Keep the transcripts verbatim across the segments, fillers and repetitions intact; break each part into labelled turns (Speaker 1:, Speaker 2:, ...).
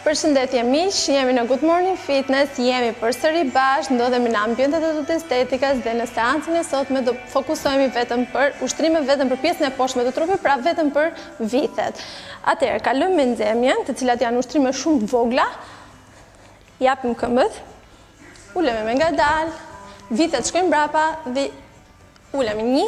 Speaker 1: Përshëndetje miq, jemi në Good Morning Fitness, jemi përsëri bashkë, ndodhemi në ambientet e të estetikës dhe në seancën e sotme do fokusohemi vetëm për ushtrime, vetëm për pjesën e poshtme të trupit, pra vetëm për vithet. Atëherë, kalojmë me nxemjen, të cilat janë ushtrime shumë vogla. Japim këmbët, ulemi me ngadalë, vithet shkojnë mbrapa dhe ulemi një,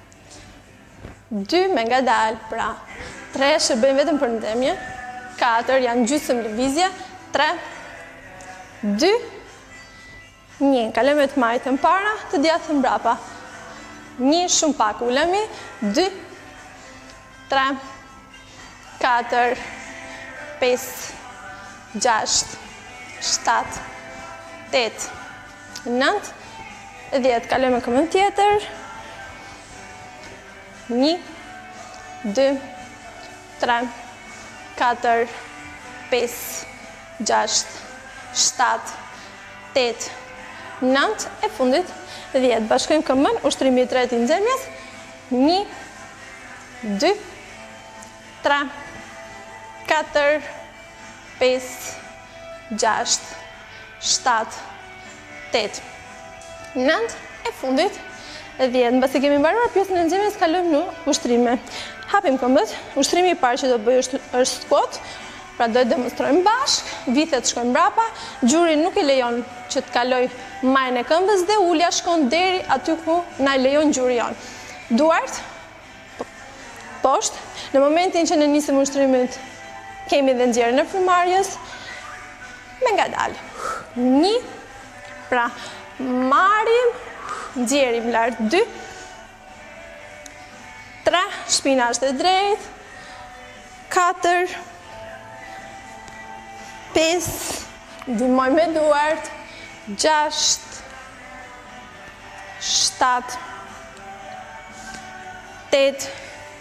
Speaker 1: dy me ngadalë, pra tre shërbejmë vetëm për nxemje. katër janë gjysmë lëvizje, tre, dy, një. Kalojmë të majtën para, të djathtë mbrapa. një, shumë pak ulemi, dy, tre, katër, pesë, gjashtë, shtatë, tetë, nëntë, dhjetë. Kalojmë këmbën tjetër. një, dy, tre, katër, pesë, gjashtë, shtatë, tetë, nëntë, e fundit, dhjetë. Bashkojmë këmbën, ushtrimi i tretë i nxemjes. një, dy, tre, katër, pesë, gjashtë, shtatë, tetë, nëntë, e fundit, dhjetë. Mbasi kemi mbaruar pjesën e nxemjes, kalojmë në ushtrime. Hapim këmbët, ushtrimi i parë që do bëj është, është squat, pra do të demonstrojmë bashkë, vithet shkojnë mbrapa, gjuri nuk i lejon që të kaloj majën e këmbës dhe ulja shkon deri aty ku na i lejon gjuri jon. Duart, poshtë, në momentin që ne nisim ushtrimin, kemi dhe nxjerrjen e frymarrjes, me ngadalë. Një, pra marrim, nxjerrim lart, dy, tre, shpina është e drejtë, katër, pesë, ndihmoj me duart, gjashtë, shtatë, tetë,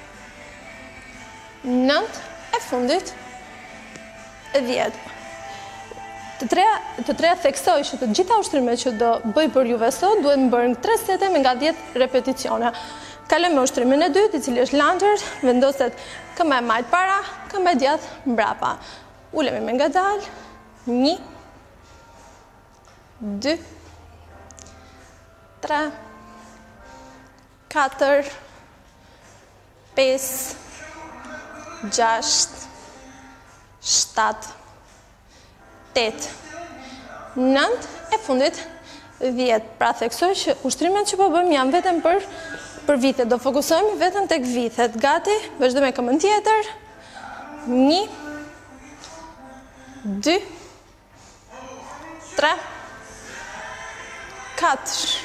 Speaker 1: nëntë, e fundit, dhjetë. Të treja, të treja theksoj që të gjitha ushtrimet që do bëj për juve sot duhet më bërë tre sete me nga dhjetë repeticione. Kalojmë me ushtrimin e dytë, i cili është lunges, vendoset këmbë e majt para, këmbë e djathtë mbrapa. Ulemi me ngadalë, një, dy, tre, katër, pesë, gjashtë, shtatë, tetë, nëntë, e fundit, dhjetë. Pra theksoj që ushtrimet që po bëjmë janë vetëm për për vithet. Do fokusohemi vetëm tek vithet. Gati, vazhdo me këmbën tjetër. Një, dy, tre, katër,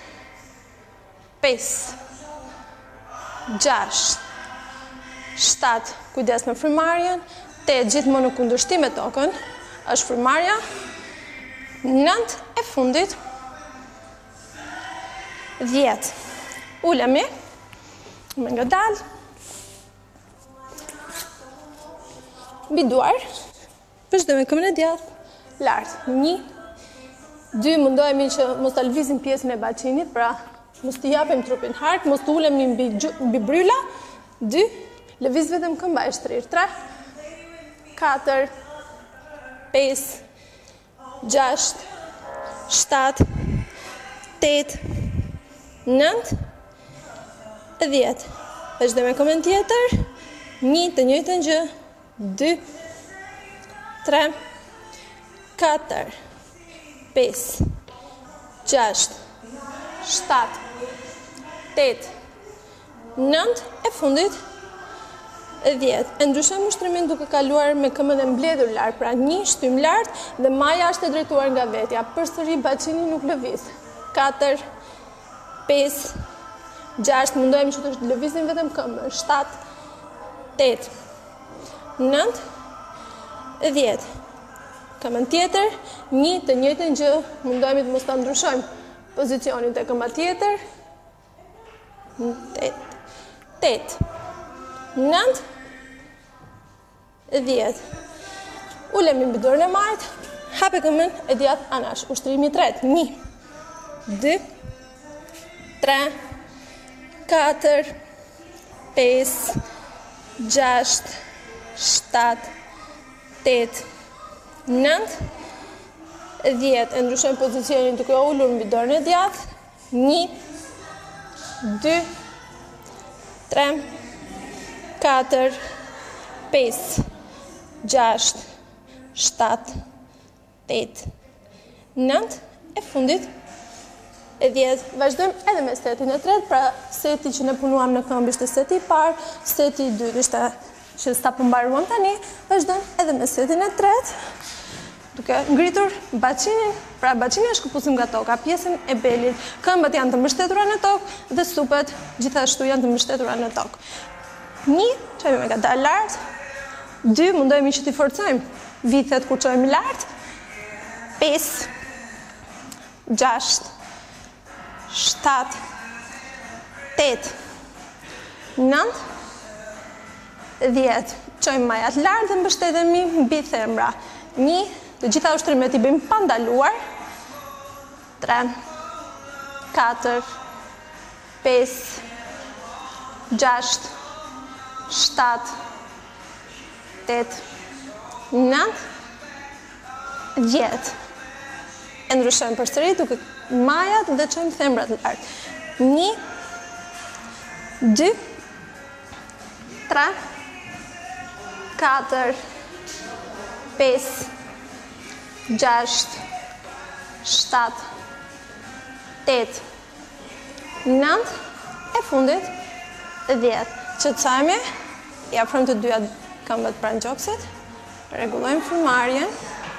Speaker 1: pesë, gjashtë, shtatë, kujdes me frymarrjen, tetë, gjithmonë në kundërshtim me tokën, është frymarrja, nëntë, e fundit, dhjetë. Ulemi, me ngadalë, mbi duar, vazhdo me këmbën e djathtë, lartë. Një, dy, mundohemi që mos ta lëvizim pjesën e baqinit, pra mos t'i japim trupin hark, mos t'ulemi mbi, mbi bryla. Dy, lëviz vetëm këmba e shtrirë. Tre, katër, pesë, gjashtë, shtatë, tetë, nëntë, dhjetë. Vazhdo me këmbën tjetër. Një, të njëjtën gjë. Dy, tre, katër, pesë, gjashtë, shtatë, tetë, nëntë, e fundit, dhjetë. E ndryshojmë ushtrimin duke kaluar me këmbën e mbledhur lart, pra një shtym lart dhe maja është e drejtuar nga vetja. Përsëri baqini nuk lëviz. Katër, pesë, gjashtë, mundohemi që të lëvizim vetëm këmbën. Shtatë, tetë, nëntë, dhjetë. Këmbën tjetër, një, të njëjtën gjë, mundohemi të mos ta ndryshojmë pozicionin te këmba tjetër. Tetë, tetë, nëntë, dhjetë. Ulemi mbi dorën e majtë, hape këmbën e djathtë anash. Ushtrimi i tretë. Një, dy, tre, katër, pesë, gjashtë, shtatë, tetë, nëntë, dhjetë. E ndryshojmë pozicionin duke ullur mbi dorën e djathtë. një, dy, tre, katër, pesë, gjashtë, shtatë, tetë, nëntë, e fundit, e dhjetë. Vazhdojmë edhe me setin e tretë, pra seti që ne punuam në këmbë ishte seti i parë, seti i dytë ishte që sta përmbaruam tani, vazhdojmë edhe me setin e tretë, duke ngritur baqinin, pra baqinin e shkëpusim nga toka, pjesën e belit, këmbët janë të mbështetura në tokë dhe supet gjithashtu janë të mbështetura në tokë. Një, qojmë me gata lartë, dy, mundohemi që t'i forcojmë vithet kur qojmë lartë, pesë, gjashtë, shtatë, tetë, nëntë, dhjetë. Qojmë majat lartë dhe mbështetemi mbi thembra. Një, të gjitha ushtrimet i bëjmë pa ndaluar. tre, katër, pesë, gjashtë, shtatë, tetë, nëntë, dhjetë. E ndryshojmë përsëri duke majat dhe çojmë thembrat lartë. një, dy, tre, katër, pesë, gjashtë, shtatë, tetë, nëntë, e fundit, dhjetë. Qëtësajme, i afrojmë të dyja këmbët pranë gjoksit, rregullojmë frymarrjen,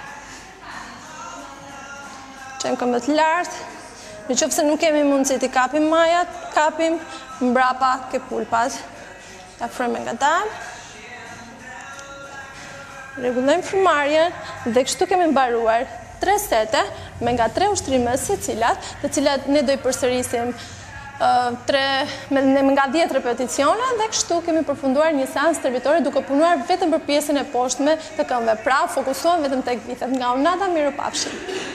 Speaker 1: çojmë këmbët lartë, në qoftë se nuk kemi mundësi t'i kapim majat, kapim mbrapa ke pulpat. Ta afrojmë nga dalë, rregullojmë frymarrjen dhe kështu kemi mbaruar tre sete me nga tre ushtrime secilat, të cilat ne do i përsërisim me nga dhjetë repeticione dhe kështu kemi përfunduar një seancë stërvitore duke punuar vetëm për pjesën e poshtme të këmbëve. Pra, fokusohem vetëm tek vithet. Nga Unata, mirupafshim.